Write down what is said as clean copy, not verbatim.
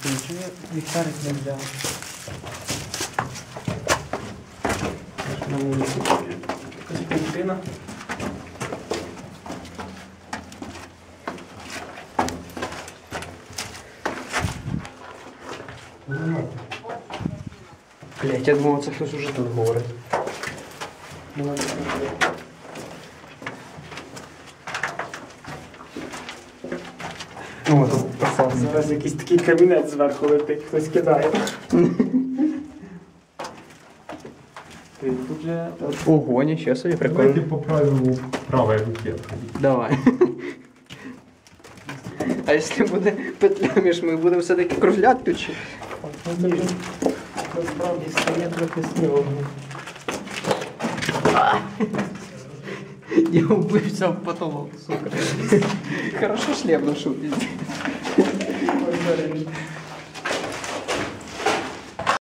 Чому ліхтарик не взяв? На вулиці. Якась картина. Блять, я думав, це хтось уже тут говорить. О, тут писався. Зараз якийсь такий камінець зверху летить, хтось кидає. Тут же... Ого, нічого собі, Давайте прикольно. по правилу правая руке. Давай. А якщо буде петля між, ми будемо все-таки кружляти чи? Насправді стає трохи снігом. Я вбився в потолок, сука. Хорошо шлем ношу.